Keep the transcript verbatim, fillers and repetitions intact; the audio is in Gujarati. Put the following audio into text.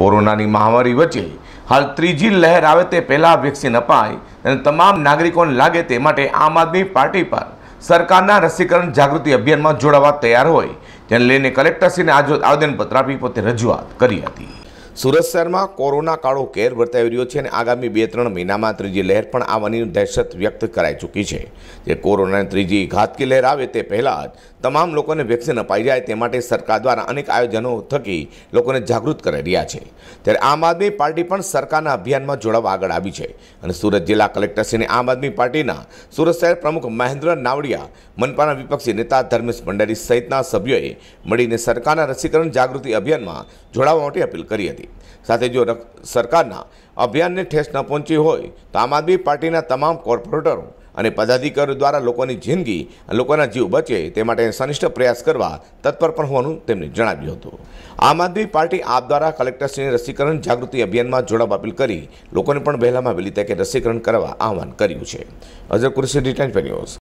કોરોનાની મહામારી વચ્ચે હાલ ત્રીજી લહેર આવે તે પહેલાં વેક્સિન અપાય અને તમામ નાગરિકોને લાગે તે માટે આમ આદમી પાર્ટી પર સરકારના રસીકરણ જાગૃતિ અભિયાનમાં જોડાવા તૈયાર હોય જેને લઈને કલેક્ટરશ્રીને આજે આવેદનપત્ર આપી પોતે રજૂઆત કરી હતી। સુરત શહેરમાં કોરોના કાળો કેર વર્તાઈ રહ્યો છે અને આગામી બે ત્રણ મહિનામાં ત્રીજી લહેર પણ આવવાની દહેશત વ્યક્ત કરાઈ ચૂકી છે। જે કોરોનાની ત્રીજી ઘાતકી લહેર આવે તે પહેલાં જ તમામ લોકોને વેક્સિન અપાઈ જાય તે માટે સરકાર દ્વારા અનેક આયોજનો થકી લોકોને જાગૃત કરાઈ રહ્યા છે। ત્યારે આમ આદમી પાર્ટી પણ સરકારના અભિયાનમાં જોડાવા આગળ આવી છે અને સુરત જિલ્લા કલેક્ટરશ્રીને આમ આદમી પાર્ટીના સુરત શહેર પ્રમુખ મહેન્દ્ર નાવડિયા, મનપાના વિપક્ષી નેતા ધર્મેશ ભંડારી સહિતના સભ્યોએ મળીને સરકારના રસીકરણ જાગૃતિ અભિયાનમાં જોડાવા માટે અપીલ કરી હતી। સાથે જો સરકારના અભિયાનને ઠેસ ન પહોંચી હોય તો આમ આદમી પાર્ટીના તમામ કોર્પોરેટરો અને પદાધિકારીઓ દ્વારા લોકોની જિંદગી અને લોકોના જીવ બચે તે માટે સનિષ્ઠ પ્રયાસ કરવા તત્પર પણ હોવાનું તેમણે જણાવ્યું હતું। આમ આદમી પાર્ટી આપ દ્વારા કલેક્ટરશ્રીને રસીકરણ જાગૃતિ અભિયાનમાં જોડાવા અપીલ કરી લોકોને પણ વહેલામાં વહેલી તકે રસીકરણ કરવા આહવાન કર્યું છે। Azhar Qureshi, detain news.